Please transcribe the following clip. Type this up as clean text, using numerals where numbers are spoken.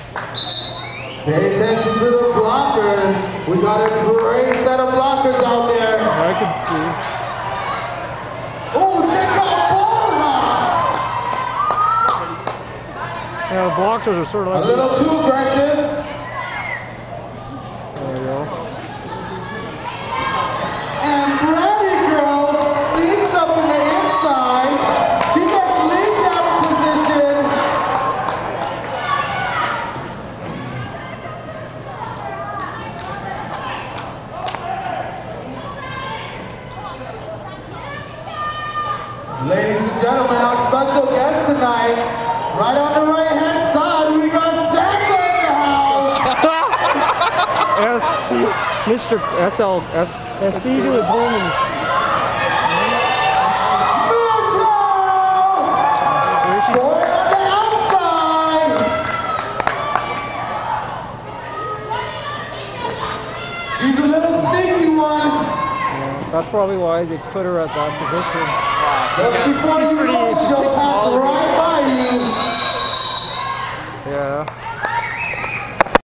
Pay attention to the blockers. We got a great set of blockers out there. I can see. Oh, check out Ballhawk! Yeah, the blockers are sort of like a little too aggressive. There we go. And Brady Girl sneaks up in the inside. She gets leaked out of position. Ladies and gentlemen, our special guest tonight, right on the right-hand side, we got Santa in the house. Mr. SB to his home and going on the outside. She's a little sneaky one. yeah, that's probably why they put her at that position. Just before you know, she'll pass right by.